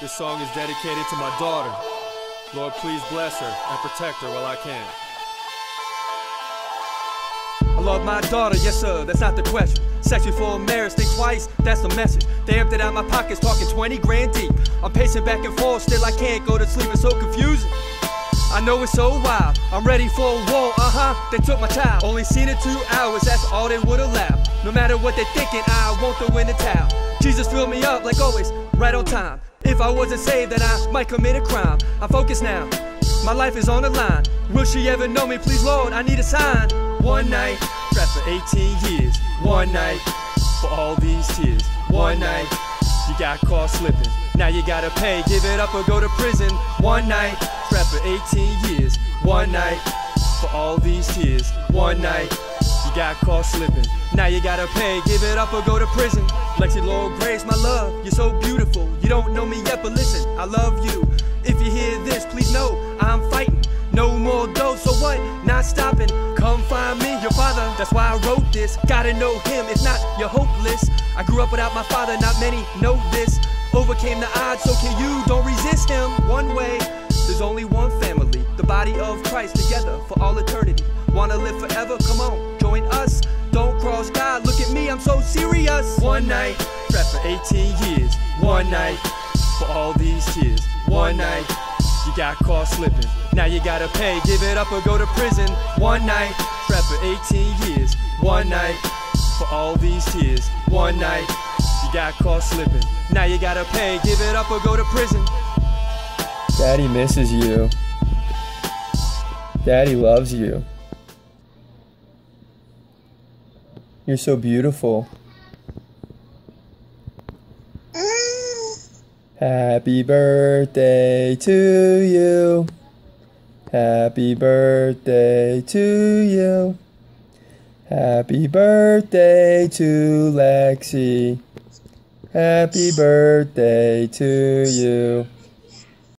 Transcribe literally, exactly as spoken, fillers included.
This song is dedicated to my daughter. Lord, please bless her and protect her while I can. I love my daughter, yes sir, that's not the question. Sex before marriage, think twice, that's the message. They emptied out my pockets, talking twenty grand deep. I'm pacing back and forth, still I can't go to sleep, it's so confusing. I know it's so wild, I'm ready for a war, uh-huh, they took my child. Only seen it two hours, that's all they would allow. No matter what they're thinking, I won't throw in the towel. Jesus filled me up like always, right on time. If I wasn't saved, then I might commit a crime. I'm focused now, my life is on the line. Will she ever know me? Please Lord, I need a sign. One night, trapped for eighteen years. One night, for all these tears. One night, you got caught slipping. Now you gotta pay, give it up or go to prison. One night, trapped for eighteen years. One night, for all these tears. One night, you got caught slipping. Now you gotta pay, give it up or go to prison. Lexi Lord Grace, my love, you're so beautiful. You don't know me yet, but listen, I love you. If you hear this, please know I'm fighting. No more dough, so what? Not stopping. Come find me, your father. That's why I wrote this. Gotta know him, if not, you're hopeless. I grew up without my father, not many know this. Overcame the odds, so can you? Don't resist him. One way, there's only one family. The body of Christ together for all eternity. Wanna live forever? Come on, join us. Don't cross God, look at me, I'm so serious. One night, trapped for eighteen years. One night, for all these tears. One night, you got caught slipping. Now you gotta pay, give it up or go to prison. One night, trapped for eighteen years. One night, for all these tears. One night, you got caught slipping. Now you gotta pay, give it up or go to prison. Daddy misses you. Daddy loves you. You're so beautiful. Happy birthday to you. Happy birthday to you. Happy birthday to Lexi. Happy birthday to you.